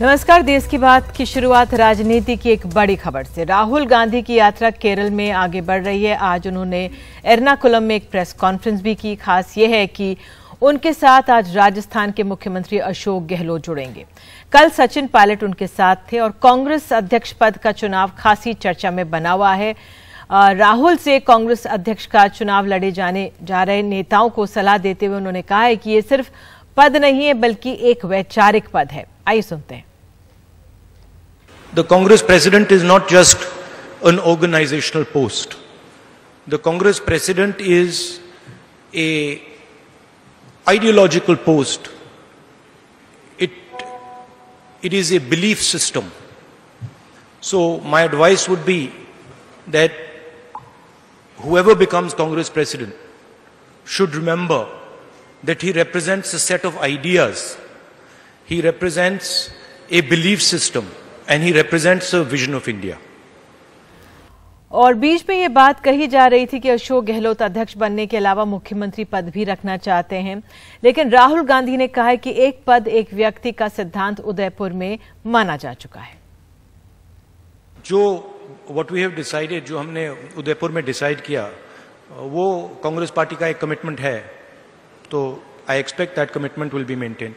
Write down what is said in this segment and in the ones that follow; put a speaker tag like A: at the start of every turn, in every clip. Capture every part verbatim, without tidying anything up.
A: नमस्कार। देश की बात की शुरुआत राजनीति की एक बड़ी खबर से। राहुल गांधी की यात्रा केरल में आगे बढ़ रही है। आज उन्होंने एर्नाकुलम में एक प्रेस कॉन्फ्रेंस भी की। खास यह है कि उनके साथ आज राजस्थान के मुख्यमंत्री अशोक गहलोत जुड़ेंगे। कल सचिन पायलट उनके साथ थे और कांग्रेस अध्यक्ष पद का चुनाव खासी चर्चा में बना हुआ है। राहुल से कांग्रेस अध्यक्ष का चुनाव लड़े जाने जा रहे नेताओं को सलाह देते हुए उन्होंने कहा है कि ये सिर्फ पद नहीं है बल्कि एक वैचारिक पद है। आइए सुनते हैं।
B: The Congress President is not just an organizational post. The Congress President is a ideological post. It, it is a belief system. So my advice would be that whoever becomes Congress President should remember that he represents a set of ideas. He represents a belief system. And he represents a vision of India.
A: और बीच में ये बात कही जा रही थी कि अशोक गहलोत अध्यक्ष बनने के अलावा मुख्यमंत्री पद भी रखना चाहते हैं, लेकिन राहुल गांधी ने कहा है कि एक पद एक व्यक्ति का सिद्धांत उदयपुर में माना जा चुका है।
B: जो व्हाट वी हैव डिसाइडेड, जो हमने उदयपुर में डिसाइड किया, वो कांग्रेस पार्टी का एक कमिटमेंट है, तो I expect that commitment will be maintained.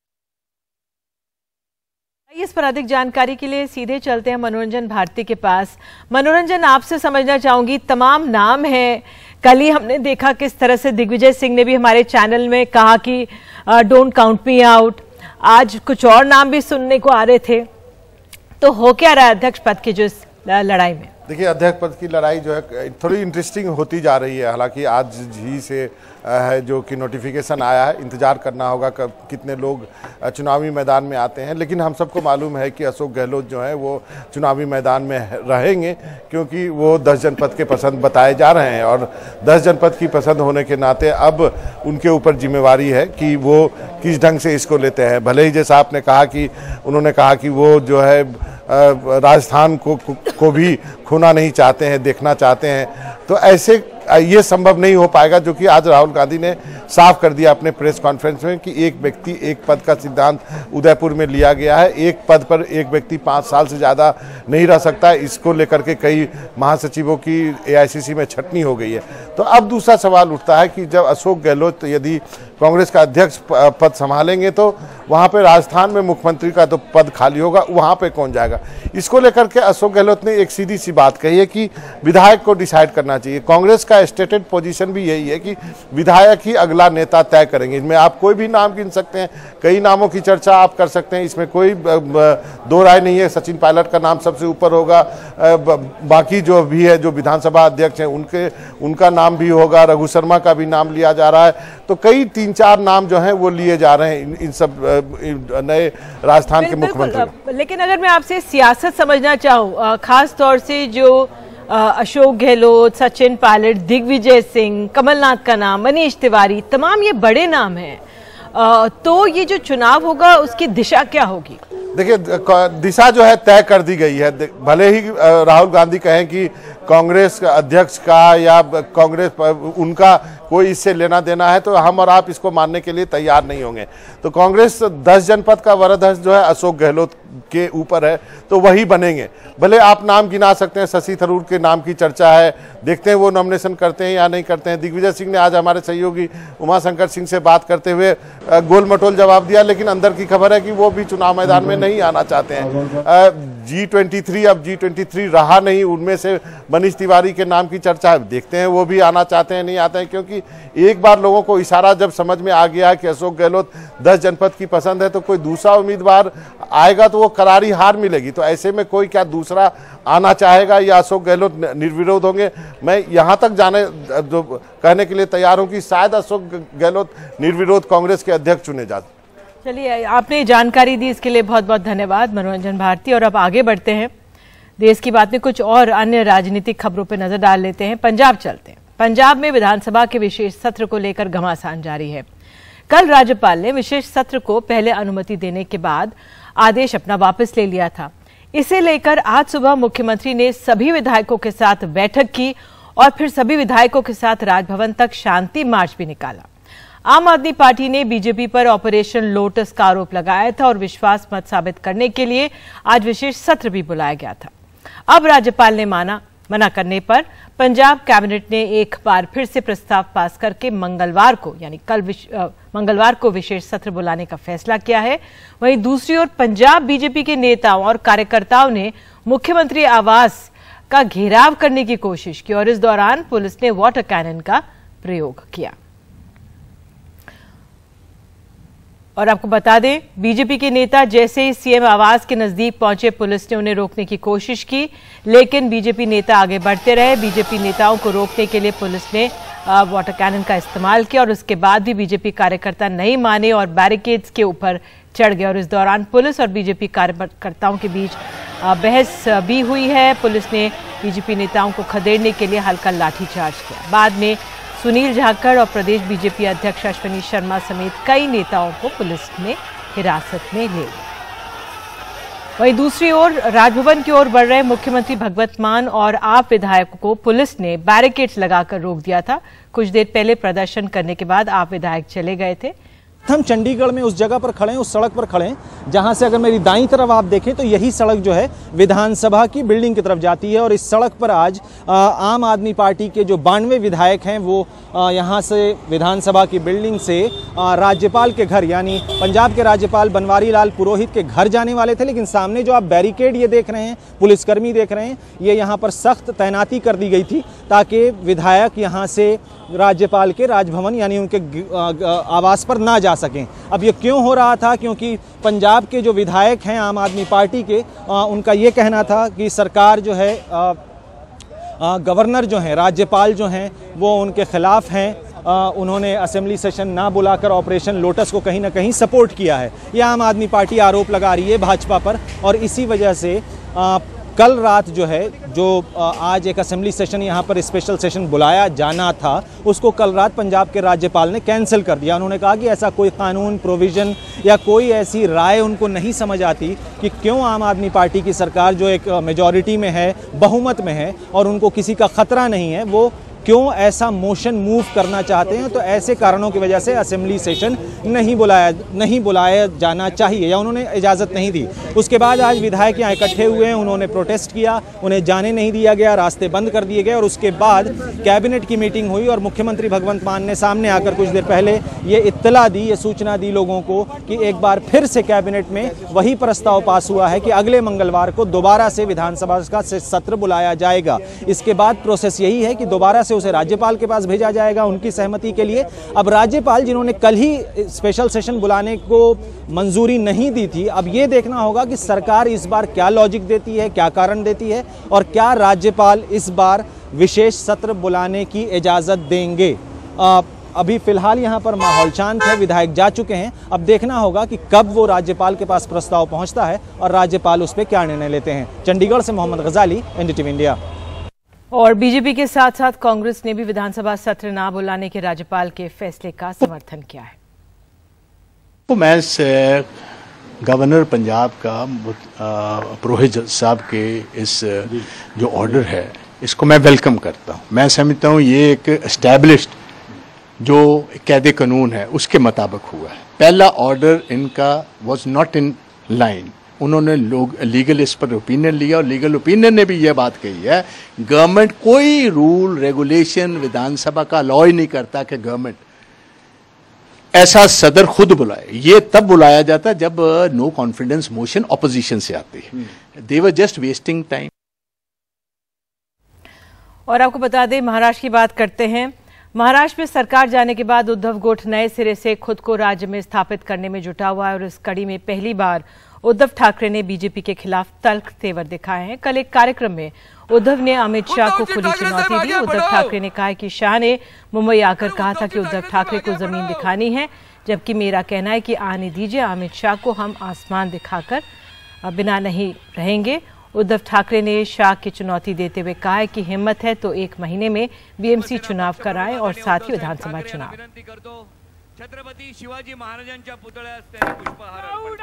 A: इस पर अधिक जानकारी के लिए सीधे चलते हैं मनोरंजन भारती के पास। मनोरंजन, आपसे समझना चाहूंगी, तमाम नाम हैं। कल ही हमने देखा किस तरह से दिग्विजय सिंह ने भी हमारे चैनल में कहा कि डोंट काउंट मी आउट। आज कुछ और नाम भी सुनने को आ रहे थे। तो हो क्या रहा है अध्यक्ष पद की जो इस लड़ाई में?
C: देखिए, अध्यक्ष पद की लड़ाई जो है थोड़ी इंटरेस्टिंग होती जा रही है। हालांकि आज ही से है जो कि नोटिफिकेशन आया है, इंतजार करना होगा कब कितने लोग चुनावी मैदान में आते हैं। लेकिन हम सबको मालूम है कि अशोक गहलोत जो है वो चुनावी मैदान में रहेंगे, क्योंकि वो दस जनपद के पसंद बताए जा रहे हैं और दस जनपद की पसंद होने के नाते अब उनके ऊपर जिम्मेवारी है कि वो किस ढंग से इसको लेते हैं। भले ही जैसा आपने कहा कि उन्होंने कहा कि वो जो है राजस्थान को को भी खोना नहीं चाहते हैं, देखना चाहते हैं, तो ऐसे ये संभव नहीं हो पाएगा। जो कि आज राहुल गांधी ने साफ कर दिया अपने प्रेस कॉन्फ्रेंस में कि एक व्यक्ति एक पद का सिद्धांत उदयपुर में लिया गया है। एक पद पर एक व्यक्ति पाँच साल से ज़्यादा नहीं रह सकता। इसको लेकर के कई महासचिवों की एआईसीसी में छटनी हो गई है। तो अब दूसरा सवाल उठता है कि जब अशोक गहलोत यदि कांग्रेस का अध्यक्ष पद संभालेंगे तो वहाँ पे राजस्थान में मुख्यमंत्री का तो पद खाली होगा, वहाँ पे कौन जाएगा? इसको लेकर के अशोक गहलोत ने एक सीधी सी बात कही है कि विधायक को डिसाइड करना चाहिए। कांग्रेस का स्टेटेड पोजीशन भी यही है कि विधायक ही अगला नेता तय करेंगे। इसमें आप कोई भी नाम गिन सकते हैं, कई नामों की चर्चा आप कर सकते हैं, इसमें कोई दो राय नहीं है। सचिन पायलट का नाम सबसे ऊपर होगा, बाकी जो भी है जो विधानसभा अध्यक्ष हैं उनके उनका नाम भी होगा, रघु शर्मा का भी नाम लिया जा रहा है। तो कई तीन चार नाम जो हैं वो लिए जा रहे हैं इन, इन सब नए राजस्थान के मुख्यमंत्री।
A: लेकिन अगर मैं आपसे सियासत समझना चाहूँ, खास तौर से जो अशोक गहलोत, सचिन पायलट, दिग्विजय सिंह, कमलनाथ का नाम, मनीष तिवारी, तमाम ये बड़े नाम हैं, तो ये जो चुनाव होगा उसकी दिशा क्या होगी?
C: देखिए, दिशा जो है तय कर दी गई है। भले ही राहुल गांधी कहें कि कांग्रेस अध्यक्ष का या कांग्रेस उनका कोई इससे लेना देना है, तो हम और आप इसको मानने के लिए तैयार नहीं होंगे। तो कांग्रेस दस जनपद का वरदहस्त जो है अशोक गहलोत के ऊपर है, तो वही बनेंगे। भले आप नाम गिना सकते हैं, शशि थरूर के नाम की चर्चा है, देखते हैं वो नॉमिनेशन करते हैं या नहीं करते हैं। दिग्विजय सिंह ने आज हमारे सहयोगी उमाशंकर सिंह से बात करते हुए गोल मटोल जवाब दिया, लेकिन अंदर की खबर है कि वो भी चुनाव मैदान में नहीं आना चाहते हैं। जी ट्वेंटी थ्री अब जी ट्वेंटी थ्री रहा नहीं, उनमें से मनीष तिवारी के नाम की चर्चा है, देखते हैं वो भी आना चाहते हैं नहीं आते हैं। क्योंकि एक बार लोगों को इशारा जब समझ में आ गया कि अशोक गहलोत दस जनपद की पसंद है, तो कोई दूसरा उम्मीदवार आएगा तो वो करारी हार मिलेगी। तो ऐसे में कोई क्या दूसरा आना चाहेगा या अशोक गहलोत निर्विरोध होंगे? मैं यहाँ तक जाने जो कहने के लिए तैयार हूँ कि शायद अशोक गहलोत निर्विरोध कांग्रेस के अध्यक्ष चुने जाते।
A: चलिए, आपने जानकारी दी इसके लिए बहुत बहुत धन्यवाद मनोरंजन भारती। और अब आगे बढ़ते हैं, देश की बात में कुछ और अन्य राजनीतिक खबरों पर नजर डाल लेते हैं। पंजाब चलते हैं। पंजाब में विधानसभा के विशेष सत्र को लेकर घमासान जारी है। कल राज्यपाल ने विशेष सत्र को पहले अनुमति देने के बाद आदेश अपना वापस ले लिया था। इसे लेकर आज सुबह मुख्यमंत्री ने सभी विधायकों के साथ बैठक की और फिर सभी विधायकों के साथ राजभवन तक शांति मार्च भी निकाला। आम आदमी पार्टी ने बीजेपी पर ऑपरेशन लोटस का आरोप लगाया था और विश्वास मत साबित करने के लिए आज विशेष सत्र भी बुलाया गया था। अब राज्यपाल ने माना मना करने पर पंजाब कैबिनेट ने एक बार फिर से प्रस्ताव पास करके मंगलवार को यानी कल विश, आ, मंगलवार को विशेष सत्र बुलाने का फैसला किया है। वहीं दूसरी ओर पंजाब बीजेपी के नेताओं और कार्यकर्ताओं ने मुख्यमंत्री आवास का घेराव करने की कोशिश की और इस दौरान पुलिस ने वाटर कैनन का प्रयोग किया। और आपको बता दें, बीजेपी के नेता जैसे ही सीएम आवास के नजदीक पहुंचे, पुलिस ने उन्हें रोकने की कोशिश की, लेकिन बीजेपी नेता आगे बढ़ते रहे। बीजेपी नेताओं को रोकने के लिए पुलिस ने वाटर कैनन का इस्तेमाल किया और उसके बाद भी बीजेपी कार्यकर्ता नहीं माने और बैरिकेड्स के ऊपर चढ़ गए और इस दौरान पुलिस और बीजेपी कार्यकर्ताओं के बीच बहस भी हुई है। पुलिस ने बीजेपी नेताओं को खदेड़ने के लिए हल्का लाठीचार्ज किया। बाद में सुनील जाखड़ और प्रदेश बीजेपी अध्यक्ष अश्विनी शर्मा समेत कई नेताओं को पुलिस ने हिरासत में ले लिया। वहीं दूसरी ओर राजभवन की ओर बढ़ रहे मुख्यमंत्री भगवत मान और आप विधायकों को पुलिस ने बैरिकेड्स लगाकर रोक दिया था। कुछ देर पहले प्रदर्शन करने के बाद आप विधायक चले गए थे।
D: हम चंडीगढ़ में उस जगह पर खड़े हैं, उस सड़क पर खड़े हैं जहां से अगर मेरी दाईं तरफ आप देखें तो यही सड़क जो है विधानसभा की बिल्डिंग की तरफ जाती है और इस सड़क पर आज आ, आम आदमी पार्टी के जो बानवे विधायक हैं वो आ, यहां से विधानसभा की बिल्डिंग से आ, राज्यपाल के घर यानी पंजाब के राज्यपाल बनवारी लाल पुरोहित के घर जाने वाले थे। लेकिन सामने जो आप बैरिकेड ये देख रहे हैं, पुलिसकर्मी देख रहे हैं, ये यहाँ पर सख्त तैनाती कर दी गई थी ताकि विधायक यहाँ से राज्यपाल के राजभवन यानी उनके आवास पर ना जा सकें। अब ये क्यों हो रहा था? क्योंकि पंजाब के जो विधायक हैं आम आदमी पार्टी के, आ, उनका ये कहना था कि सरकार जो है आ, आ, गवर्नर जो हैं, राज्यपाल जो हैं, वो उनके खिलाफ हैं। आ, उन्होंने असेंबली सेशन ना बुलाकर ऑपरेशन लोटस को कहीं ना कहीं सपोर्ट किया है। यह आम आदमी पार्टी आरोप लगा रही है भाजपा पर और इसी वजह से आ, कल रात जो है जो आज एक असेंबली सेशन यहाँ पर स्पेशल सेशन बुलाया जाना था उसको कल रात पंजाब के राज्यपाल ने कैंसिल कर दिया। उन्होंने कहा कि ऐसा कोई कानून प्रोविज़न या कोई ऐसी राय उनको नहीं समझ आती कि क्यों आम आदमी पार्टी की सरकार जो एक मेजॉरिटी में है, बहुमत में है और उनको किसी का खतरा नहीं है, वो क्यों ऐसा मोशन मूव करना चाहते हैं। तो ऐसे कारणों की वजह से असेंबली सेशन नहीं बुलाया नहीं बुलाया जाना चाहिए या उन्होंने इजाज़त नहीं दी। उसके बाद आज विधायक यहाँ इकट्ठे हुए हैं, उन्होंने प्रोटेस्ट किया, उन्हें जाने नहीं दिया गया, रास्ते बंद कर दिए गए और उसके बाद कैबिनेट की मीटिंग हुई और मुख्यमंत्री भगवंत मान ने सामने आकर कुछ देर पहले ये इत्तला दी, ये सूचना दी लोगों को कि एक बार फिर से कैबिनेट में वही प्रस्ताव पास हुआ है कि अगले मंगलवार को दोबारा से विधानसभा का सत्र बुलाया जाएगा। इसके बाद प्रोसेस यही है कि दोबारा से उसे राज्यपाल के पास भेजा जाएगा उनकी सहमति के लिए। अब राज्यपाल जिन्होंने कल ही स्पेशल सेशन बुलाने को मंजूरी नहीं दी थी, अब ये देखना होगा कि सरकार इस बार क्या लॉजिक देती है, क्या कारण देती है और क्या राज्यपाल इस बार विशेष सत्र बुलाने की इजाजत देंगे। आ, अभी फिलहाल यहाँ पर माहौल शांत है, विधायक जा चुके हैं। अब देखना होगा कि कब वो राज्यपाल के पास प्रस्ताव पहुंचता है और राज्यपाल उस पर क्या निर्णय लेते हैं। चंडीगढ़ से मोहम्मद गजाली, एनडीटीवी इंडिया।
A: और बीजेपी के साथ साथ कांग्रेस ने भी विधानसभा सत्र ना बुलाने के राज्यपाल के फैसले का समर्थन किया है।
E: तो मैं गवर्नर पंजाब का पुरोहित साहब के इस जो ऑर्डर है इसको मैं वेलकम करता हूँ। मैं समझता हूँ ये एक एस्टैब्लिश्ड जो कायदे कानून है उसके मुताबिक हुआ है। पहला ऑर्डर इनका वाज नॉट इन लाइन। उन्होंने लोग लीगल इस पर ओपिनियन लिया और लीगल ओपिनियन ने भी यह बात कही है गवर्नमेंट कोई रूल रेगुलेशन विधानसभा का अलाउ ही नहीं करता कि गवर्नमेंट ऐसा सदर खुद बुलाए। ये तब बुलाया जाता जब नो कॉन्फिडेंस मोशन ऑपोजिशन से आती है। They were just wasting time.
A: और आपको बता दें, महाराष्ट्र की बात करते हैं। महाराष्ट्र में सरकार जाने के बाद उद्धव गुट नए सिरे से खुद को राज्य में स्थापित करने में जुटा हुआ है और इस कड़ी में पहली बार उद्धव ठाकरे ने बीजेपी के खिलाफ तल्ख तेवर दिखाए हैं। कल एक कार्यक्रम में उद्धव ने अमित शाह को खुली चुनौती दी। उद्धव ठाकरे ने कहा कि शाह ने मुंबई आकर कहा था कि उद्धव ठाकरे को जमीन दिखानी है, जबकि मेरा कहना है कि आने दीजिए अमित शाह को, हम आसमान दिखाकर बिना नहीं रहेंगे। उद्धव ठाकरे ने शाह की चुनौती देते हुए कहा है कि हिम्मत है तो एक महीने में बीएमसी चुनाव कराएं और साथ ही विधानसभा चुनाव।
F: छत्रपती शिवाजी महाराजांच्या पुतळ्यास त्यांनी पुष्पहार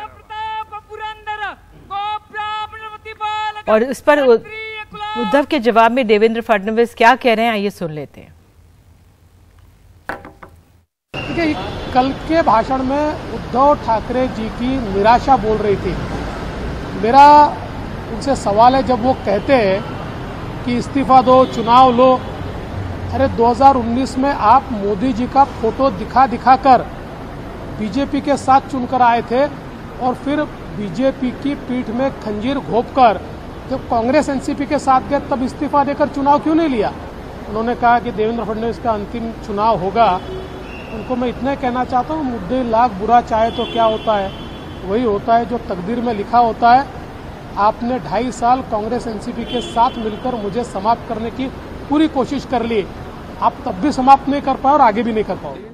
A: और इस पर उद्धव के जवाब में देवेंद्र फडणवीस क्या कह रहे हैं, आइए सुन लेते हैं।
G: देखिए, कल के भाषण में उद्धव ठाकरे जी की निराशा बोल रही थी। मेरा उनसे सवाल है, जब वो कहते हैं कि इस्तीफा दो, चुनाव लो, अरे दो हज़ार उन्नीस में आप मोदी जी का फोटो दिखा दिखा कर बीजेपी के साथ चुनकर आए थे और फिर बीजेपी की पीठ में खंजीर घोंपकर जब कांग्रेस एनसीपी के साथ गए तब इस्तीफा देकर चुनाव क्यों नहीं लिया? उन्होंने कहा कि देवेंद्र फडणवीस का अंतिम चुनाव होगा। उनको मैं इतना कहना चाहता हूँ, मुद्दे लाख बुरा चाहे तो क्या होता है, वही होता है जो तकदीर में लिखा होता है। आपने ढाई साल कांग्रेस एनसीपी के साथ मिलकर मुझे समाप्त करने की पूरी कोशिश कर ली, आप तब भी समाप्त नहीं कर पाए और आगे भी नहीं कर पाओगे।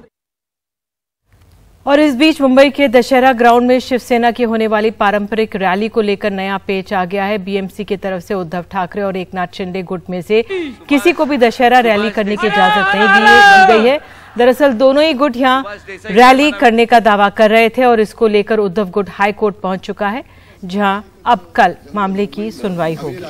A: और इस बीच मुंबई के दशहरा ग्राउंड में शिवसेना की होने वाली पारंपरिक रैली को लेकर नया पेच आ गया है। बीएमसी की तरफ से उद्धव ठाकरे और एकनाथ शिंदे गुट में से किसी को भी दशहरा रैली करने की इजाजत नहीं दी गई है। दरअसल दोनों ही गुट यहां रैली करने का दावा कर रहे थे और इसको लेकर उद्धव गुट हाईकोर्ट पहुंच चुका है, जहां अब कल मामले की सुनवाई होगी।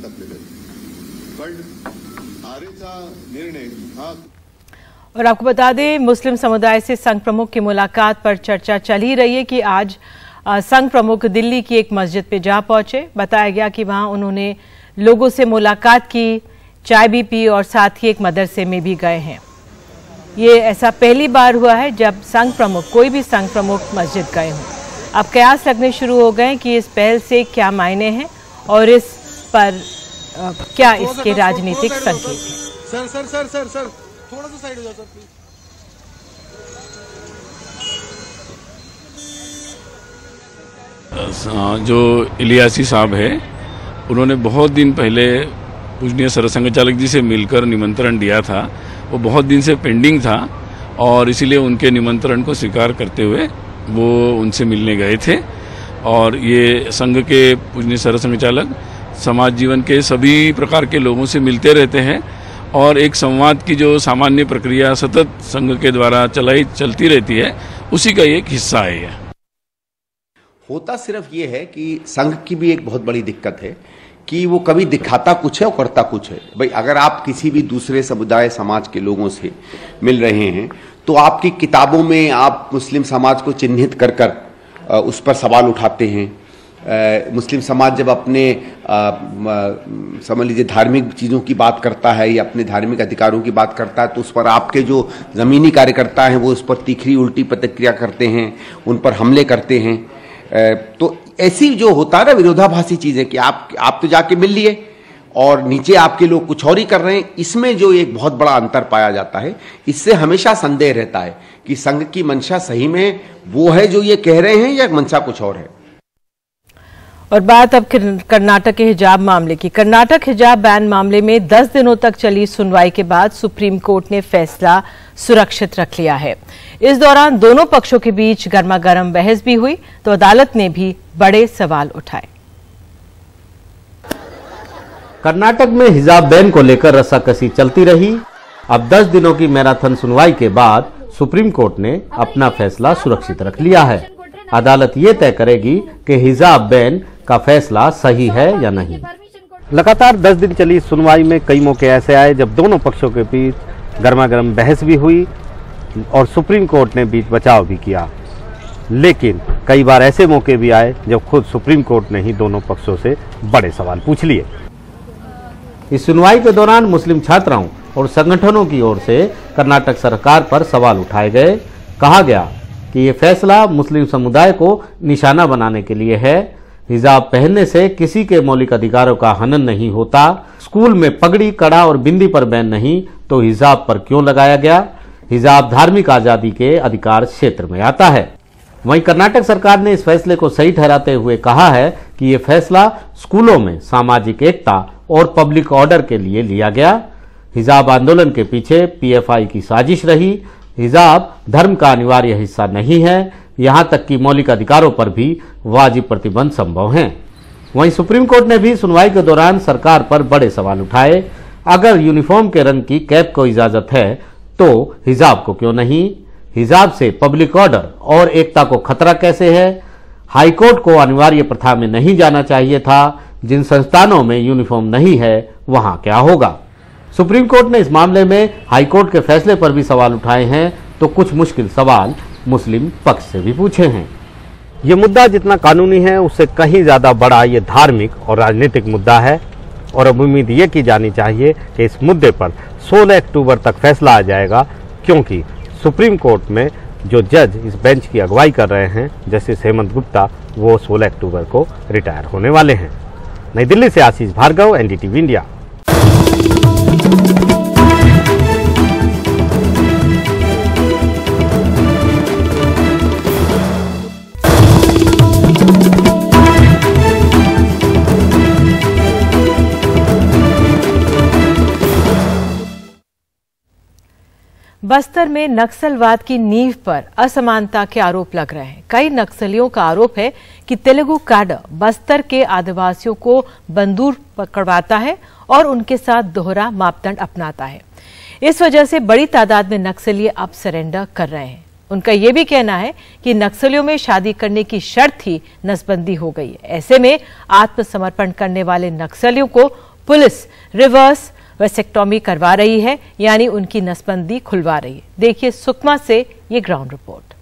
A: और आपको बता दें, मुस्लिम समुदाय से संघ प्रमुख की मुलाकात पर चर्चा चल ही रही है कि आज संघ प्रमुख दिल्ली की एक मस्जिद पे जा पहुंचे। बताया गया कि वहां उन्होंने लोगों से मुलाकात की, चाय भी पी और साथ ही एक मदरसे में भी गए हैं। ये ऐसा पहली बार हुआ है जब संघ प्रमुख, कोई भी संघ प्रमुख मस्जिद गए हों। अब कयास लगने शुरू हो गए कि इस पहल से क्या मायने हैं और इस पर आ, क्या इसके राजनीतिक संकेत हैं।
H: Sir sir sir sir sir थोड़ा सा साइड हो जाओ सर
I: प्लीज। जो इलियासी साहब है, उन्होंने बहुत दिन पहले पूजनीय सरसंघ चालक जी से मिलकर निमंत्रण दिया था। वो बहुत दिन से पेंडिंग था और इसीलिए उनके निमंत्रण को स्वीकार करते हुए वो उनसे मिलने गए थे। और ये संघ के पूजनीय सरसंघ चालक समाज जीवन के सभी प्रकार के लोगों से मिलते रहते हैं और एक संवाद की जो सामान्य प्रक्रिया सतत संघ के द्वारा चलाई चलती रहती है, उसी का एक हिस्सा है। यह
J: होता सिर्फ ये है कि संघ की भी एक बहुत बड़ी दिक्कत है कि वो कभी दिखाता कुछ है और करता कुछ है। भाई, अगर आप किसी भी दूसरे समुदाय समाज के लोगों से मिल रहे हैं तो आपकी किताबों में आप मुस्लिम समाज को चिन्हित कर कर उस पर सवाल उठाते हैं। आ, मुस्लिम समाज जब अपने समझ लीजिए धार्मिक चीज़ों की बात करता है या अपने धार्मिक अधिकारों की बात करता है तो उस पर आपके जो ज़मीनी कार्यकर्ता हैं वो उस पर तीखी उल्टी प्रतिक्रिया करते हैं, उन पर हमले करते हैं। आ, तो ऐसी जो होता है ना विरोधाभासी चीज़ें कि आप आप तो जाके मिल लिए और नीचे आपके लोग कुछ और ही कर रहे हैं, इसमें जो एक बहुत बड़ा अंतर पाया जाता है। इससे हमेशा संदेह रहता है कि संघ की मंशा सही में वो है जो ये कह रहे हैं या मंशा कुछ और है।
A: और बात अब कर्नाटक के हिजाब मामले की। कर्नाटक हिजाब बैन मामले में दस दिनों तक चली सुनवाई के बाद सुप्रीम कोर्ट ने फैसला सुरक्षित रख लिया है। इस दौरान दोनों पक्षों के बीच गर्मागर्म बहस भी हुई तो अदालत ने भी बड़े सवाल उठाए।
K: कर्नाटक में हिजाब बैन को लेकर रस्साकसी चलती रही। अब दस दिनों की मैराथन सुनवाई के बाद सुप्रीम कोर्ट ने अपना फैसला सुरक्षित रख लिया है। अदालत ये तय करेगी कि हिजाब बैन का फैसला सही है या नहीं। लगातार दस दिन चली सुनवाई में कई मौके ऐसे आए जब दोनों पक्षों के बीच गर्मागर्म बहस भी हुई और सुप्रीम कोर्ट ने बीच बचाव भी किया। लेकिन कई बार ऐसे मौके भी आए जब खुद सुप्रीम कोर्ट ने ही दोनों पक्षों से बड़े सवाल पूछ लिए। इस सुनवाई के दौरान मुस्लिम छात्राओं और संगठनों की ओर से कर्नाटक सरकार पर सवाल उठाए गए। कहा गया कि ये फैसला मुस्लिम समुदाय को निशाना बनाने के लिए है। हिजाब पहनने से किसी के मौलिक अधिकारों का हनन नहीं होता। स्कूल में पगड़ी, कड़ा और बिंदी पर बैन नहीं तो हिजाब पर क्यों लगाया गया? हिजाब धार्मिक आजादी के अधिकार क्षेत्र में आता है। वहीं कर्नाटक सरकार ने इस फैसले को सही ठहराते हुए कहा है कि ये फैसला स्कूलों में सामाजिक एकता और पब्लिक ऑर्डर के लिए लिया गया। हिजाब आंदोलन के पीछे पीएफआई की साजिश रही। हिजाब धर्म का अनिवार्य हिस्सा नहीं है, यहां तक कि मौलिक अधिकारों पर भी वाजिब प्रतिबंध संभव हैं। वहीं सुप्रीम कोर्ट ने भी सुनवाई के दौरान सरकार पर बड़े सवाल उठाए। अगर यूनिफॉर्म के रंग की कैप को इजाजत है तो हिजाब को क्यों नहीं? हिजाब से पब्लिक ऑर्डर और एकता को खतरा कैसे है? हाईकोर्ट को अनिवार्य प्रथा में नहीं जाना चाहिए था। जिन संस्थानों में यूनिफॉर्म नहीं है वहां क्या होगा? सुप्रीम कोर्ट ने इस मामले में हाईकोर्ट के फैसले पर भी सवाल उठाए हैं। तो कुछ मुश्किल सवाल मुस्लिम पक्ष से भी पूछे हैं। ये मुद्दा जितना कानूनी है उससे कहीं ज़्यादा बड़ा ये धार्मिक और राजनीतिक मुद्दा है और अब उम्मीद ये की जानी चाहिए कि इस मुद्दे पर सोलह अक्टूबर तक फैसला आ जाएगा, क्योंकि सुप्रीम कोर्ट में जो जज इस बेंच की अगुवाई कर रहे हैं जस्टिस हेमंत गुप्ता, वो सोलह अक्टूबर को रिटायर होने वाले हैं। नई दिल्ली से आशीष भार्गव, एनडीटीवी इंडिया।
A: बस्तर में नक्सलवाद की नींव पर असमानता के आरोप लग रहे हैं। कई नक्सलियों का आरोप है कि तेलुगु कैडर बस्तर के आदिवासियों को बंदूक पकड़वाता है और उनके साथ दोहरा मापदंड अपनाता है। इस वजह से बड़ी तादाद में नक्सली अब सरेंडर कर रहे हैं। उनका यह भी कहना है कि नक्सलियों में शादी करने की शर्त ही नसबंदी हो गई है। ऐसे में आत्मसमर्पण करने वाले नक्सलियों को पुलिस रिवर्स वेसेक्टोमी करवा रही है, यानी उनकी नसबंदी खुलवा रही है। देखिए सुकमा से ये ग्राउंड रिपोर्ट।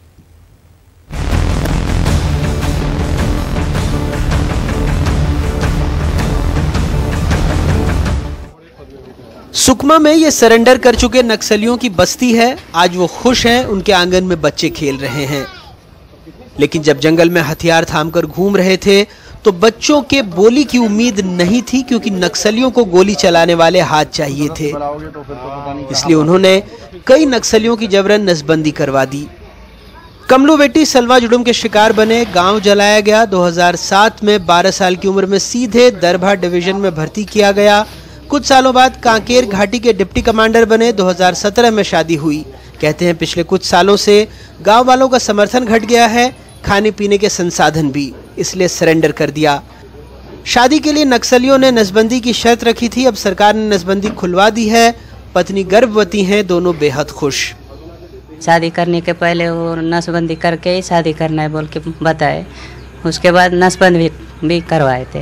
L: सुकमा में ये सरेंडर कर चुके नक्सलियों की बस्ती है। आज वो खुश हैं, उनके आंगन में बच्चे खेल रहे हैं। लेकिन जब जंगल में हथियार थामकर घूम रहे थे तो बच्चों के बोली की उम्मीद नहीं थी, क्योंकि नक्सलियों को गोली चलाने वाले हाथ चाहिए थे। इसलिए उन्होंने कई नक्सलियों की जबरन नसबंदी करवा दी। कमलू बेटी सलवा जुड़ुम के शिकार बने, गांव जलाया गया। दो हज़ार सात में बारह साल की उम्र में सीधे दरभा डिवीजन में भर्ती किया गया। कुछ सालों बाद कांकेर घाटी के डिप्टी कमांडर बने। दो हज़ार सत्रह में शादी हुई। कहते हैं पिछले कुछ सालों से गाँव वालों का समर्थन घट गया है, खाने पीने के संसाधन भी, इसलिए सरेंडर कर दिया। शादी के लिए नक्सलियों ने नसबंदी की शर्त रखी थी, अब सरकार ने नसबंदी खुलवा दी है। पत्नी गर्भवती हैं, दोनों बेहद खुश।
M: शादी करने के पहले वो नसबंदी करके ही शादी करना है बोल के बताए, उसके बाद नसबंदी भी, भी करवाए थे।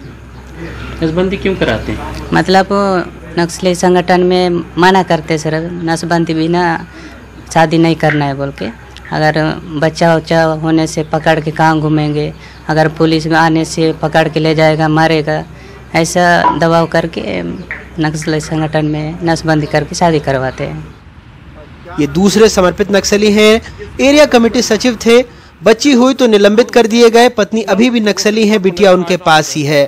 N: नसबंदी क्यों कराते हैं?
M: मतलब नक्सली संगठन में मना करते सर, नसबंदी बिना शादी नहीं करना है बोल के। अगर बच्चा उच्चा होने से पकड़ के कहाँ घूमेंगे, अगर पुलिस में आने से पकड़ के ले जाएगा, मारेगा, ऐसा दबाव करके नक्सली संगठन में नसबंदी करके शादी करवाते हैं।
L: ये दूसरे समर्पित नक्सली हैं, एरिया कमेटी सचिव थे। बच्ची हुई तो निलंबित कर दिए गए। पत्नी अभी भी नक्सली है, बिटिया उनके पास ही है।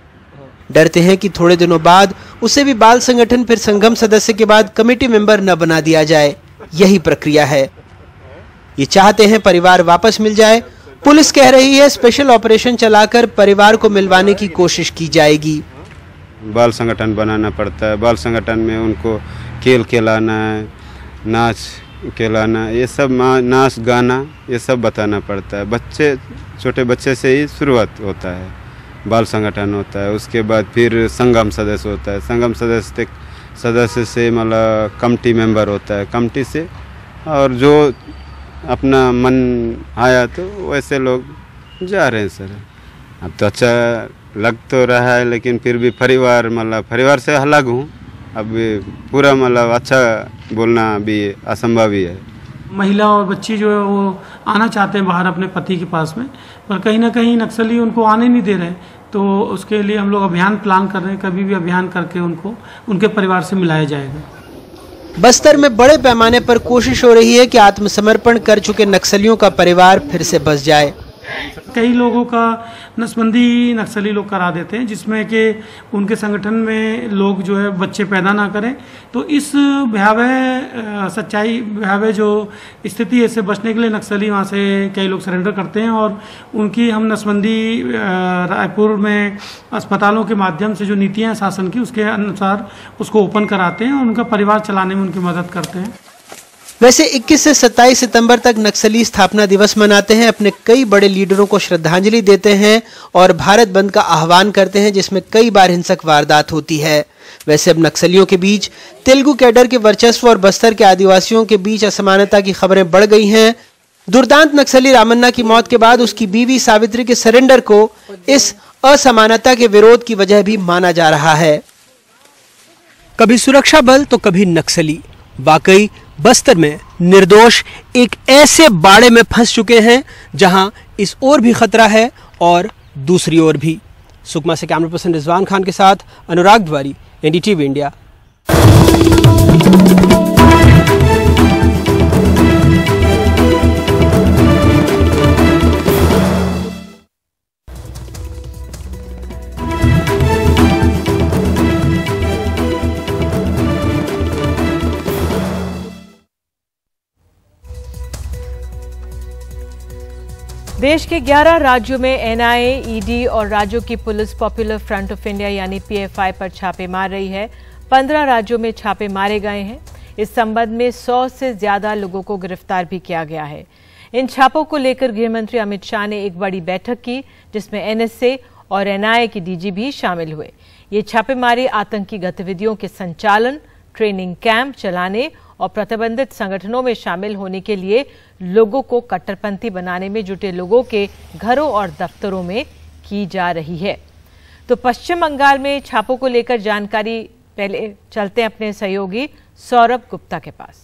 L: डरते हैं कि थोड़े दिनों बाद उसे भी बाल संगठन फिर संगम सदस्य के बाद कमेटी मेंबर न बना दिया जाए। यही प्रक्रिया है। ये चाहते हैं परिवार वापस मिल जाए। पुलिस कह रही है स्पेशल ऑपरेशन चलाकर परिवार को मिलवाने की कोशिश की जाएगी।
O: बाल संगठन बनाना पड़ता है। बाल संगठन में उनको खेल खिलाना है, नाच खिलाना, ये सब नाच गाना ये सब बताना पड़ता है। बच्चे छोटे बच्चे से ही शुरुआत होता है, बाल संगठन होता है। उसके बाद फिर संगम सदस्य होता है। संगम सदस्य सदस्य से मतलब कमेटी मेंबर होता है। कमेटी से और जो अपना मन आया तो वैसे लोग जा रहे हैं सर। अब तो अच्छा लग तो रहा है, लेकिन फिर भी परिवार मतलब परिवार से अलग हूँ। अब पूरा मतलब अच्छा बोलना भी असंभव ही है।
P: महिला और बच्ची जो है वो आना चाहते हैं बाहर अपने पति के पास में, पर कहीं ना कहीं नक्सली उनको आने नहीं दे रहे। तो उसके लिए हम लोग अभियान प्लान कर रहे हैं, कभी भी अभियान करके उनको उनके परिवार से मिलाया जाएगा।
L: बस्तर में बड़े पैमाने पर कोशिश हो रही है कि आत्मसमर्पण कर चुके नक्सलियों का परिवार फिर से बस जाए।
P: कई लोगों का नसबंदी नक्सली लोग करा देते हैं, जिसमें कि उनके संगठन में लोग जो है बच्चे पैदा ना करें। तो इस भयावह सच्चाई भयावह जो स्थिति है से बचने के लिए नक्सली वहाँ से कई लोग सरेंडर करते हैं और उनकी हम नसबंदी रायपुर में अस्पतालों के माध्यम से जो नीतियाँ हैं शासन की, उसके अनुसार उसको ओपन कराते हैं और उनका परिवार चलाने में उनकी मदद करते हैं।
L: वैसे इक्कीस से सत्ताईस सितंबर तक नक्सली स्थापना दिवस मनाते हैं, अपने कई बड़े लीडरों को श्रद्धांजलि देते हैं और भारत बंद का आह्वान करते हैं, जिसमें कई बार हिंसक वारदात होती है। वैसे अब नक्सलियों के बीच तेलुगु कैडर के वर्चस्व और बस्तर के आदिवासियों के बीच असमानता की खबरें बढ़ गई हैं। दुर्दांत नक्सली रामन्ना की मौत के बाद उसकी बीवी सावित्री के सरेंडर को इस असमानता के विरोध की वजह भी माना जा रहा है। कभी सुरक्षा बल तो कभी नक्सली। वाकई बस्तर में निर्दोष एक ऐसे बाड़े में फंस चुके हैं जहां इस ओर भी खतरा है और दूसरी ओर भी। सुकमा से कैमरा पर्सन रिजवान खान के साथ अनुराग द्वारी, एनडीटीवी इंडिया।
A: देश के ग्यारह राज्यों में एनआईए, ईडी और राज्यों की police popular front of India यानी पीएफआई पर छापे मार रही है। पंद्रह राज्यों में छापे मारे गए हैं। इस संबंध में सौ से ज्यादा लोगों को गिरफ्तार भी किया गया है। इन छापों को लेकर गृह मंत्री अमित शाह ने एक बड़ी बैठक की, जिसमें एनएसए और एनआईए के डीजी भी शामिल हुए। ये छापेमारी आतंकी गतिविधियों के संचालन, ट्रेनिंग कैंप चलाने और प्रतिबंधित संगठनों में शामिल होने के लिए लोगों को कट्टरपंथी बनाने में जुटे लोगों के घरों और दफ्तरों में की जा रही है। तो पश्चिम बंगाल में छापों को लेकर जानकारी पहले चलते हैं अपने सहयोगी सौरभ गुप्ता के पास।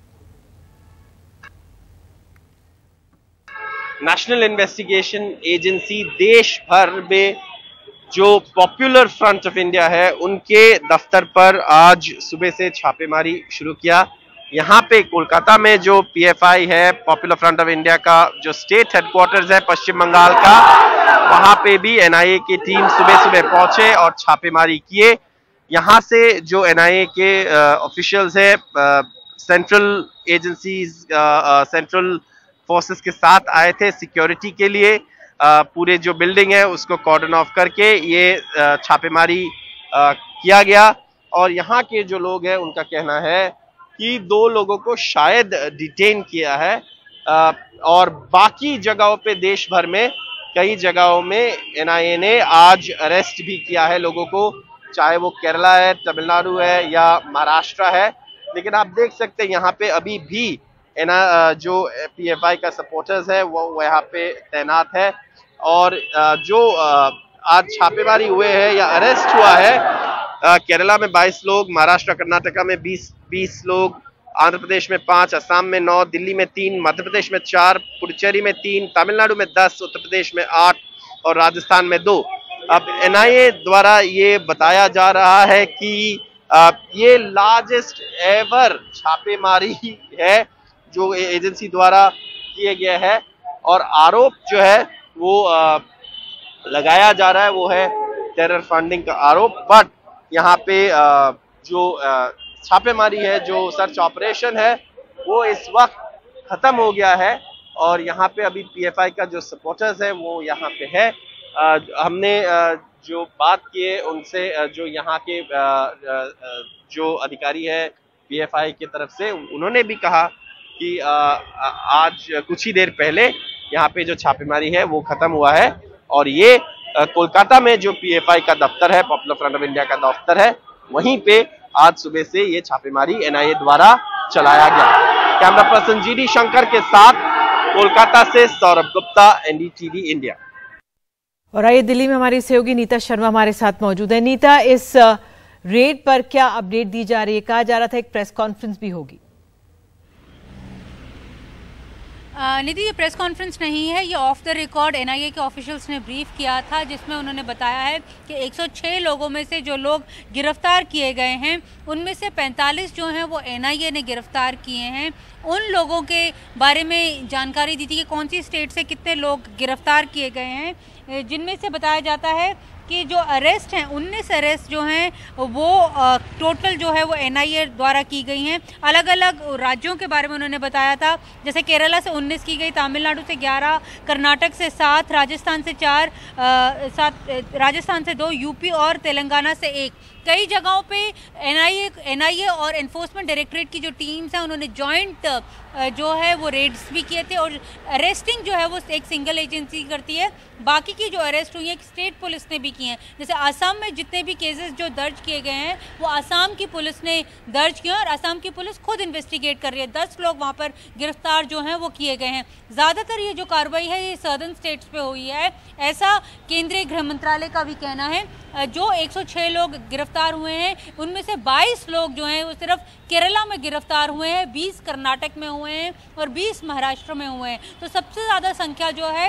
Q: नेशनल इन्वेस्टिगेशन एजेंसी देश भर में जो पॉपुलर फ्रंट ऑफ इंडिया है उनके दफ्तर पर आज सुबह से छापेमारी शुरू किया। यहाँ पे कोलकाता में जो पीएफआई है, पॉपुलर फ्रंट ऑफ इंडिया का जो स्टेट हेडक्वार्टर्स है पश्चिम बंगाल का, वहां पे भी एनआईए की टीम सुबह सुबह पहुंचे और छापेमारी किए। यहाँ से जो एनआईए के ऑफिशियल्स है, सेंट्रल एजेंसीज, सेंट्रल फोर्सेस के साथ आए थे सिक्योरिटी के लिए। Uh, पूरे जो बिल्डिंग है उसको कॉर्डन ऑफ करके ये uh, छापेमारी uh, किया गया। और यहाँ के जो लोग हैं उनका कहना है कि दो लोगों को शायद डिटेन किया है uh, और बाकी जगहों पे देश भर में कई जगहों में एनआईए ने आज अरेस्ट भी किया है लोगों को, चाहे वो केरला है, तमिलनाडु है या महाराष्ट्र है। लेकिन आप देख सकते हैं यहाँ पे अभी भी एना जो पीएफआई का सपोर्टर्स है वो यहाँ पे तैनात है। और जो आज छापेमारी हुए हैं या अरेस्ट हुआ है, केरला में बाईस लोग, महाराष्ट्र कर्नाटका में बीस बीस लोग, आंध्र प्रदेश में पांच, असम में नौ, दिल्ली में तीन, मध्य प्रदेश में चार, पुडुचेरी में तीन, तमिलनाडु में दस, उत्तर प्रदेश में आठ और राजस्थान में दो। अब एनआईए द्वारा ये बताया जा रहा है कि ये लार्जेस्ट एवर छापेमारी है जो एजेंसी द्वारा किए गए है। और आरोप जो है वो आ, लगाया जा रहा है वो है टेरर फंडिंग का आरोप। बट यहाँ पे आ, जो आ, छापेमारी है, जो सर्च ऑपरेशन है, वो इस वक्त खत्म हो गया है। और यहाँ पे अभी पीएफआई का जो सपोर्टर्स है वो यहाँ पे है। आ, हमने आ, जो बात किए उनसे, जो यहाँ के आ, आ, जो अधिकारी है पीएफआई की तरफ से, उन्होंने भी कहा कि आ, आज कुछ ही देर पहले यहाँ पे जो छापेमारी है वो खत्म हुआ है। और ये कोलकाता में जो पीएफआई का दफ्तर है, पॉपुलर फ्रंट ऑफ इंडिया का दफ्तर है, वहीं पे आज सुबह से ये छापेमारी एनआईए द्वारा चलाया गया। कैमरा पर्सन जीडी शंकर के साथ कोलकाता से सौरभ गुप्ता, एनडीटीवी इंडिया।
A: और आइए दिल्ली में हमारी सहयोगी नीता शर्मा हमारे साथ मौजूद है। नीता, इस रेड पर क्या अपडेट दी जा रही है? कहा जा रहा था एक प्रेस कॉन्फ्रेंस भी होगी।
R: निधि, ये प्रेस कॉन्फ्रेंस नहीं है, ये ऑफ द रिकॉर्ड एनआईए के ऑफिशियल्स ने ब्रीफ किया था, जिसमें उन्होंने बताया है कि एक सौ छह लोगों में से जो लोग गिरफ्तार किए गए हैं उनमें से पैंतालीस जो हैं वो एनआईए ने गिरफ्तार किए हैं। उन लोगों के बारे में जानकारी दी थी कि कौन सी स्टेट से कितने लोग गिरफ्तार किए गए हैं, जिनमें से बताया जाता है कि जो अरेस्ट हैं उन्नीस अरेस्ट जो हैं वो आ, टोटल जो है वो एनआईए द्वारा की गई हैं। अलग अलग राज्यों के बारे में उन्होंने बताया था, जैसे केरला से उन्नीस की गई, तमिलनाडु से ग्यारह, कर्नाटक से सात, राजस्थान से चार, सात राजस्थान से दो, यूपी और तेलंगाना से एक। कई जगहों पे एनआईए एनआईए और एनफोर्समेंट डायरेक्टरेट की जो टीम्स हैं उन्होंने जॉइंट जो है वो रेड्स भी किए थे। और अरेस्टिंग जो है वो एक सिंगल एजेंसी करती है, बाकी की जो अरेस्ट हुई है स्टेट पुलिस ने भी की हैं। जैसे आसाम में जितने भी केसेस जो दर्ज किए गए हैं वो आसाम की पुलिस ने दर्ज किए और आसाम की पुलिस खुद इन्वेस्टिगेट कर रही है। दस लोग वहाँ पर गिरफ्तार जो हैं वो किए गए हैं। ज़्यादातर ये जो कार्रवाई है ये सदर्न स्टेट्स पे हुई है, ऐसा केंद्रीय गृह मंत्रालय का भी कहना है। जो एक सौ छह लोग गिरफ्तार हुए हैं उनमें से बाईस लोग जो हैं वो सिर्फ केरला में गिरफ्तार हुए हैं, बीस कर्नाटक में हुए हैं और बीस महाराष्ट्र में हुए हैं। तो सबसे ज़्यादा संख्या जो है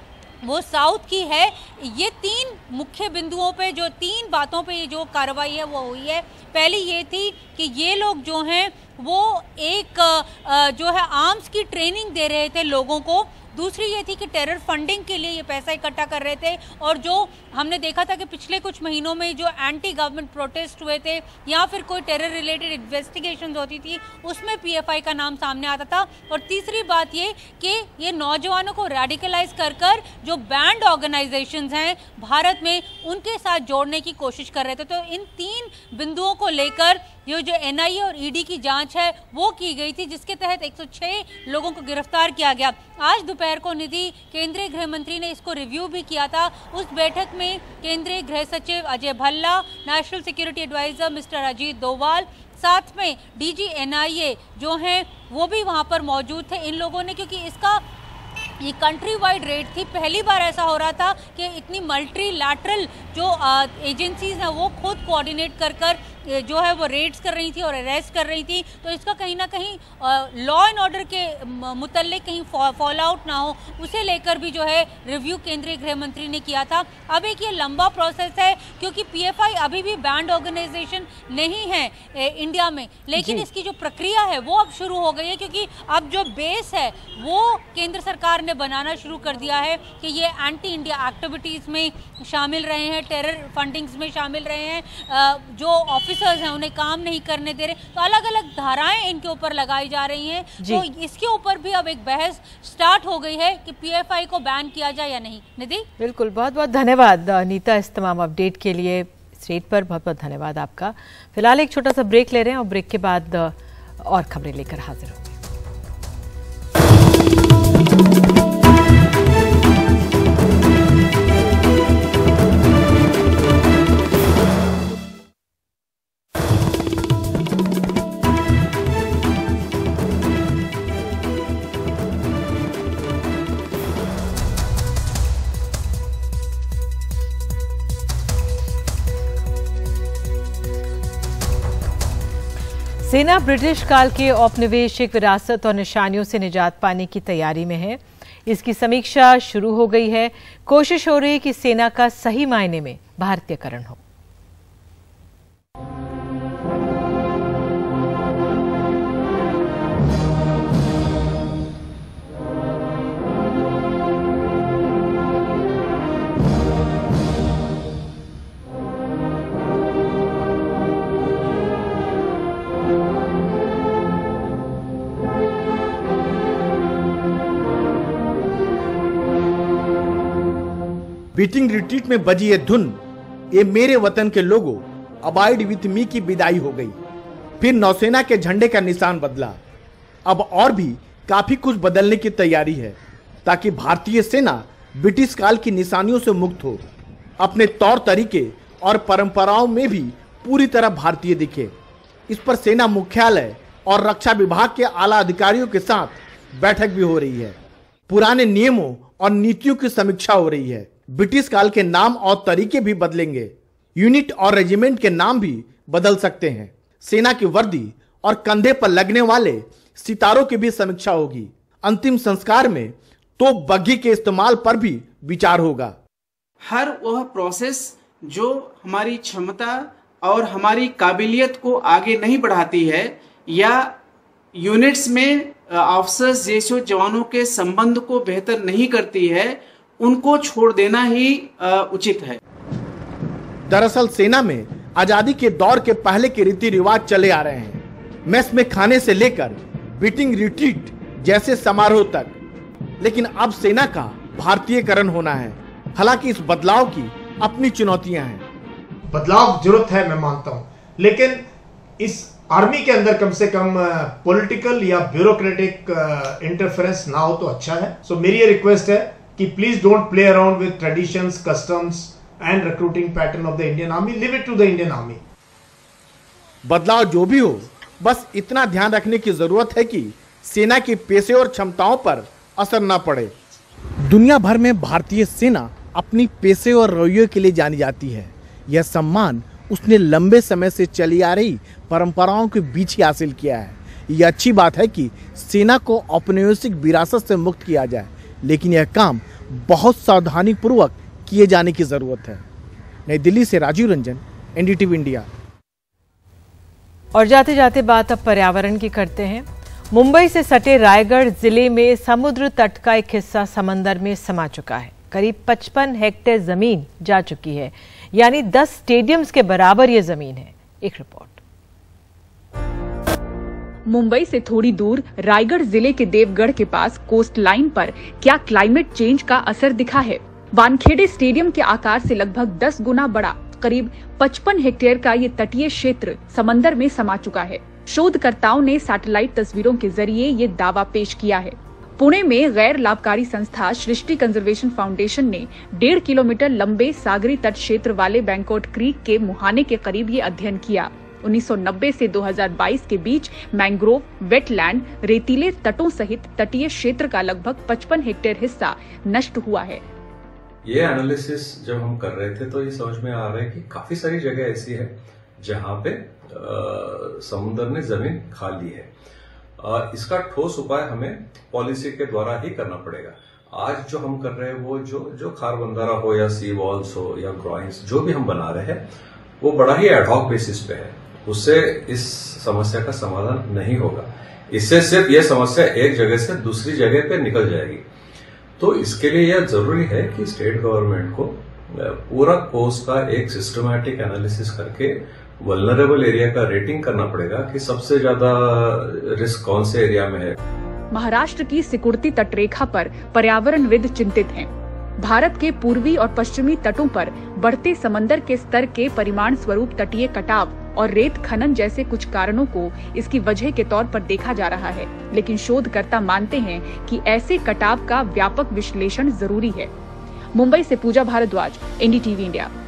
R: वो साउथ की है। ये तीन मुख्य बिंदुओं पे, जो तीन बातों पे ये जो कार्रवाई है वो हुई है। पहली ये थी कि ये लोग जो हैं वो एक जो है आर्म्स की ट्रेनिंग दे रहे थे लोगों को। दूसरी ये थी कि टेरर फंडिंग के लिए ये पैसा इकट्ठा कर रहे थे। और जो हमने देखा था कि पिछले कुछ महीनों में जो एंटी गवर्नमेंट प्रोटेस्ट हुए थे या फिर कोई टेरर रिलेटेड इन्वेस्टिगेशंस होती थी उसमें पीएफआई का नाम सामने आता था। और तीसरी बात ये कि ये नौजवानों को रेडिकलाइज कर कर जो बैंड ऑर्गेनाइजेशंस हैं भारत में उनके साथ जोड़ने की कोशिश कर रहे थे। तो इन तीन बिंदुओं को लेकर ये जो एनआईए और ईडी की जांच है वो की गई थी, जिसके तहत एक सौ छह लोगों को गिरफ्तार किया गया। आज दोपहर को निधि केंद्रीय गृह मंत्री ने इसको रिव्यू भी किया था। उस बैठक में केंद्रीय गृह सचिव Ajay Bhalla, national security adviser mister Ajit Doval, साथ में डीजी एनआईए जो हैं वो भी वहाँ पर मौजूद थे। इन लोगों ने, क्योंकि इसका ये कंट्री वाइड रेड थी, पहली बार ऐसा हो रहा था कि इतनी मल्टीलैटरल जो एजेंसीज हैं वो खुद कोऑर्डिनेट कर कर जो है वो रेड्स कर रही थी और अरेस्ट कर रही थी। तो इसका कहीं ना कहीं लॉ एंड ऑर्डर के मुतल्लिक कहीं फॉल आउट ना हो, उसे लेकर भी जो है रिव्यू केंद्रीय गृह मंत्री ने किया था। अब एक ये लंबा प्रोसेस है क्योंकि पीएफआई अभी भी बैंड ऑर्गेनाइजेशन नहीं है ए, इंडिया में, लेकिन इसकी जो प्रक्रिया है वो अब शुरू हो गई है क्योंकि अब जो बेस है वो केंद्र सरकार ने बनाना शुरू कर दिया है कि ये एंटी इंडिया एक्टिविटीज़ में शामिल रहे हैं, टेरर फंडिंग्स में शामिल रहे हैं, जो ऑफिसर्स हैं उन्हें काम नहीं करने दे रहे। तो अलग अलग धाराएं इनके ऊपर लगाई जा रही हैं। तो इसके ऊपर भी अब एक बहस स्टार्ट हो गई है कि पीएफआई को बैन किया जाए या नहीं। निधि,
A: बिल्कुल, बहुत बहुत धन्यवाद नीता इस तमाम अपडेट के लिए। स्टेट पर बहुत बहुत धन्यवाद आपका। फिलहाल एक छोटा सा ब्रेक ले रहे हैं और ब्रेक के बाद और खबरें लेकर हाजिर होंगे। सेना ब्रिटिश काल के औपनिवेशिक विरासत और निशानियों से निजात पाने की तैयारी में है। इसकी समीक्षा शुरू हो गई है। कोशिश हो रही है कि सेना का सही मायने में भारतीयकरण हो।
S: बीटिंग रिट्रीट में बजी ये धुन, ये मेरे वतन के लोगों, अबाइड विथ मी की विदाई हो गई। फिर नौसेना के झंडे का निशान बदला। अब और भी काफी कुछ बदलने की तैयारी है ताकि भारतीय सेना ब्रिटिश काल की निशानियों से मुक्त हो, अपने तौर तरीके और परंपराओं में भी पूरी तरह भारतीय दिखे। इस पर सेना मुख्यालय और रक्षा विभाग के आला अधिकारियों के साथ बैठक भी हो रही है। पुराने नियमों और नीतियों की समीक्षा हो रही है। ब्रिटिश काल के नाम और तरीके भी बदलेंगे। यूनिट और रेजिमेंट के नाम भी बदल सकते हैं। सेना की वर्दी और कंधे पर लगने वाले सितारों की भी समीक्षा होगी। अंतिम संस्कार में तो बग्घी के इस्तेमाल पर भी विचार होगा।
T: हर वह प्रोसेस जो हमारी क्षमता और हमारी काबिलियत को आगे नहीं बढ़ाती है या यूनिट्स में ऑफिसर्स जैसे जवानों के संबंध को बेहतर नहीं करती है, उनको छोड़ देना ही उचित है।
S: दरअसल सेना में आजादी के दौर के पहले के रीति रिवाज चले आ रहे हैं, मेस में खाने से लेकर बीटिंग रिट्रीट जैसे समारोह तक। लेकिन अब सेना का भारतीयकरण होना है। हालांकि इस बदलाव की अपनी चुनौतियां हैं।
U: बदलाव जरूरत है, मैं मानता हूं, लेकिन इस आर्मी के अंदर कम से कम पॉलिटिकल या ब्यूरोक्रेटिक इंटरफेरेंस ना हो तो अच्छा है। सो so, मेरी ये रिक्वेस्ट है कि please don't play around with traditions, customs and recruiting pattern of the Indian Army. Leave it to the Indian Army.
S: बदलाव जो भी हो, बस इतना ध्यान रखने की जरूरत है कि सेना की पेशे और क्षमताओं पर असर न पड़े। दुनिया भर में भारतीय सेना अपनी पेशे और रवैये के लिए जानी जाती है। यह सम्मान उसने लंबे समय से चली आ रही परंपराओं के बीच ही हासिल किया है। यह अच्छी बात है कि सेना को औपनिवेशिक विरासत से मुक्त किया जाए, लेकिन यह काम बहुत सावधानी पूर्वक किए जाने की जरूरत है। नई दिल्ली से राजीव रंजन, एनडीटीवी इंडिया।
A: और जाते जाते बात अब पर्यावरण की करते हैं। मुंबई से सटे रायगढ़ जिले में समुद्र तट का एक हिस्सा समंदर में समा चुका है। करीब पचपन हेक्टेयर जमीन जा चुकी है, यानी दस स्टेडियम्स के बराबर ये जमीन है। एक रिपोर्ट।
B: मुंबई से थोड़ी दूर रायगढ़ जिले के देवगढ़ के पास कोस्ट लाइन पर क्या क्लाइमेट चेंज का असर दिखा है? वानखेड़े स्टेडियम के आकार से लगभग दस गुना बड़ा करीब पचपन हेक्टेयर का ये तटीय क्षेत्र समंदर में समा चुका है। शोधकर्ताओं ने सैटेलाइट तस्वीरों के जरिए ये दावा पेश किया है। पुणे में गैर लाभकारी संस्था सृष्टि कंजर्वेशन फाउंडेशन ने डेढ़ किलोमीटर लंबे सागरी तट क्षेत्र वाले बैंकॉट क्रीक के मुहाने के करीब ये अध्ययन किया। उन्नीस सौ नब्बे से दो हज़ार बाईस के बीच मैंग्रोव, वेटलैंड, रेतीले तटों सहित तटीय क्षेत्र का लगभग पचपन हेक्टेयर हिस्सा नष्ट हुआ है।
V: ये एनालिसिस जब हम कर रहे थे तो ये समझ में आ रहा है कि काफी सारी जगह ऐसी है जहां पे समुद्र ने जमीन खा ली है। आ, इसका ठोस उपाय हमें पॉलिसी के द्वारा ही करना पड़ेगा। आज जो हम कर रहे हैं वो जो जो खारबंदरा हो या सी वॉल्स हो या ग्रॉइंस जो भी हम बना रहे हैं वो बड़ा ही एडहॉक बेसिस पे है। उससे इस समस्या का समाधान नहीं होगा। इससे सिर्फ ये समस्या एक जगह से दूसरी जगह पे निकल जाएगी। तो इसके लिए यह जरूरी है कि स्टेट गवर्नमेंट को पूरा कोस्ट का एक सिस्टमैटिक एनालिसिस करके वल्नरेबल एरिया का रेटिंग करना पड़ेगा कि सबसे ज्यादा रिस्क कौन से एरिया में है।
B: महाराष्ट्र की सिकुड़ती तटरेखा पर पर्यावरणविद चिंतित हैं। भारत के पूर्वी और पश्चिमी तटों पर बढ़ते समंदर के स्तर के परिमाण स्वरूप तटीय कटाव और रेत खनन जैसे कुछ कारणों को इसकी वजह के तौर पर देखा जा रहा है, लेकिन शोधकर्ता मानते हैं कि ऐसे कटाव का व्यापक विश्लेषण जरूरी है। मुंबई से पूजा भारद्वाज, एनडीटीवी इंडिया।